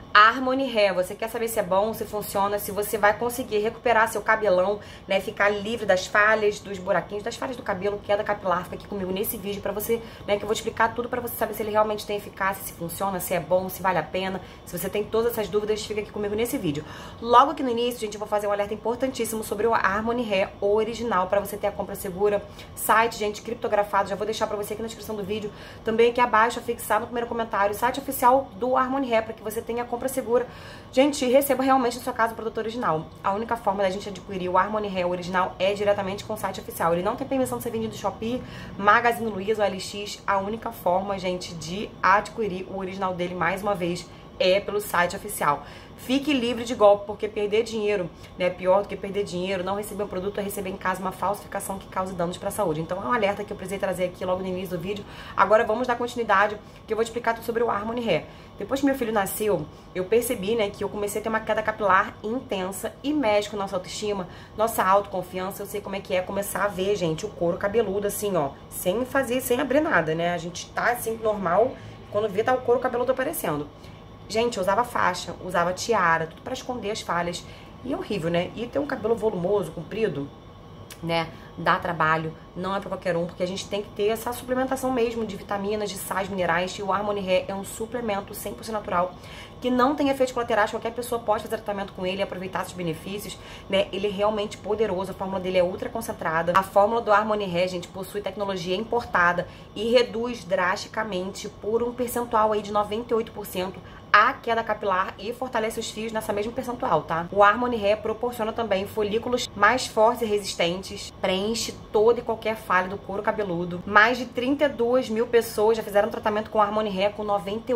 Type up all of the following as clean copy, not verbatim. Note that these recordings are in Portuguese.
Harmony Hair, você quer saber se é bom, se funciona, se você vai conseguir recuperar seu cabelão, né, ficar livre das falhas, dos buraquinhos, das falhas do cabelo, queda capilar. Fica aqui comigo nesse vídeo pra você, né, que eu vou te explicar tudo pra você saber se ele realmente tem eficácia, se funciona, se é bom, se vale a pena. Se você tem todas essas dúvidas, fica aqui comigo nesse vídeo. Logo aqui no início, gente, eu vou fazer um alerta importantíssimo sobre o Harmony Hair original, pra você ter a compra segura. Site, gente, criptografado, já vou deixar pra você aqui na descrição do vídeo. Também aqui abaixo, fixar no primeiro comentário, o site oficial do Harmony Hair, pra que você tenha a compra segura, gente, e receba realmente na sua casa o produto original. A única forma da gente adquirir o Harmony Hair original é diretamente com o site oficial. Ele não tem permissão de ser vendido no Shopee, Magazine Luiza ou LX. A única forma, gente, de adquirir o original dele, mais uma vez, é pelo site oficial. Fique livre de golpe, porque perder dinheiro, né, é pior do que perder dinheiro. Não receber um produto é receber em casa uma falsificação que cause danos para a saúde. Então é um alerta que eu precisei trazer aqui logo no início do vídeo. Agora vamos dar continuidade, que eu vou te explicar tudo sobre o Harmony Hair. Depois que meu filho nasceu, eu percebi, né, que eu comecei a ter uma queda capilar intensa e mexe com nossa autoestima, nossa autoconfiança. Eu sei como é que é começar a ver, gente, o couro cabeludo assim, ó, sem abrir nada, né? A gente tá assim, normal, quando vê tá o couro cabeludo aparecendo. Gente, eu usava faixa, usava tiara, tudo pra esconder as falhas. E é horrível, né? E ter um cabelo volumoso, comprido, né? Dá trabalho, não é pra qualquer um, porque a gente tem que ter essa suplementação mesmo de vitaminas, de sais minerais. E o Harmony Hair é um suplemento 100% natural, que não tem efeitos colaterais. Qualquer pessoa pode fazer tratamento com ele e aproveitar esses benefícios, né? Ele é realmente poderoso, a fórmula dele é ultra concentrada. A fórmula do Harmony Hair, gente, possui tecnologia importada e reduz drasticamente por um percentual aí de 98% a queda capilar e fortalece os fios nessa mesma percentual, tá? O Harmony Hair proporciona também folículos mais fortes e resistentes, preenche toda e qualquer falha do couro cabeludo. Mais de 32 mil pessoas já fizeram tratamento com o Harmony Hair com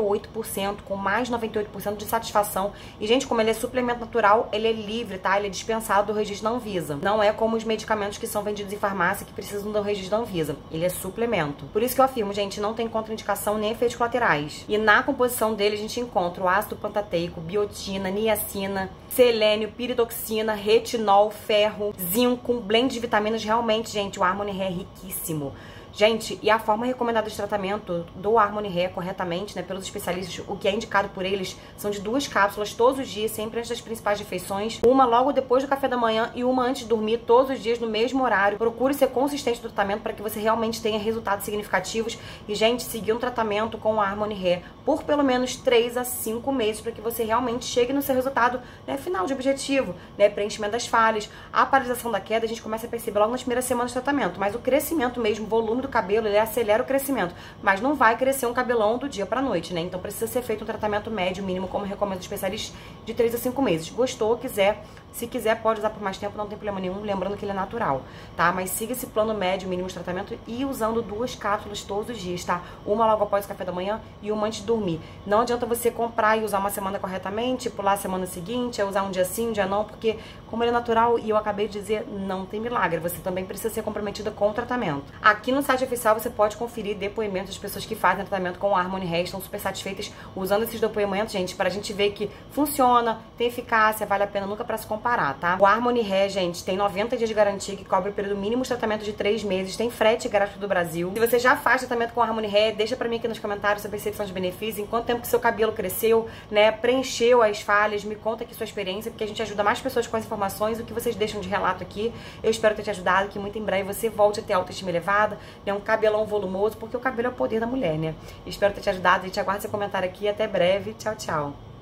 98%, com mais de 98% de satisfação. E, gente, como ele é suplemento natural, ele é livre, tá? Ele é dispensado do registro da Anvisa. Não é como os medicamentos que são vendidos em farmácia que precisam do registro da Anvisa. Ele é suplemento. Por isso que eu afirmo, gente, não tem contraindicação nem efeitos colaterais. E na composição dele a gente encontra o ácido pantateico, biotina, niacina, selênio, piridoxina, retinol, ferro, zinco, um blend de vitaminas. Realmente, gente, o Harmony Hair é riquíssimo. Gente, e a forma recomendada de tratamento do Harmony Hair corretamente, né, pelos especialistas, o que é indicado por eles, são de 2 cápsulas todos os dias, sempre antes das principais refeições, uma logo depois do café da manhã e uma antes de dormir, todos os dias no mesmo horário. Procure ser consistente no tratamento para que você realmente tenha resultados significativos. E, gente, seguir um tratamento com o Harmony Hair por pelo menos 3 a 5 meses para que você realmente chegue no seu resultado, né, final de objetivo, né, preenchimento das falhas. A paralisação da queda a gente começa a perceber logo nas primeiras semanas de tratamento, mas o crescimento mesmo, o volume do cabelo, ele acelera o crescimento, mas não vai crescer um cabelão do dia pra noite, né? Então precisa ser feito um tratamento médio, mínimo, como recomenda os especialistas, de 3 a 5 meses. Gostou, quiser, se quiser pode usar por mais tempo, não tem problema nenhum, lembrando que ele é natural, tá? Mas siga esse plano médio, mínimo de tratamento e usando 2 cápsulas todos os dias, tá? Uma logo após o café da manhã e uma antes de dormir. Não adianta você comprar e usar uma semana corretamente, pular a semana seguinte, usar um dia sim, um dia não, porque como ele é natural, e eu acabei de dizer, não tem milagre, você também precisa ser comprometida com o tratamento. Aqui no site oficial você pode conferir depoimentos das pessoas que fazem tratamento com o Harmony Hair, estão super satisfeitas usando esses depoimentos, gente, pra gente ver que funciona, tem eficácia, vale a pena nunca pra se comparar, tá? O Harmony Hair, gente, tem 90 dias de garantia, que cobre o período mínimo de tratamento de 3 meses, tem frete grátis do Brasil. Se você já faz tratamento com o Harmony Hair, deixa pra mim aqui nos comentários sua percepção de benefício, em quanto tempo que seu cabelo cresceu, né, preencheu as falhas, me conta aqui sua experiência, porque a gente ajuda mais pessoas com as informações, o que vocês deixam de relato aqui. Eu espero ter te ajudado, que muito em breve você volte a ter autoestima elevada, né, um cabelão volumoso, porque o cabelo é o poder da mulher, né? Espero ter te ajudado, a gente aguarda seu comentário aqui, até breve, tchau, tchau!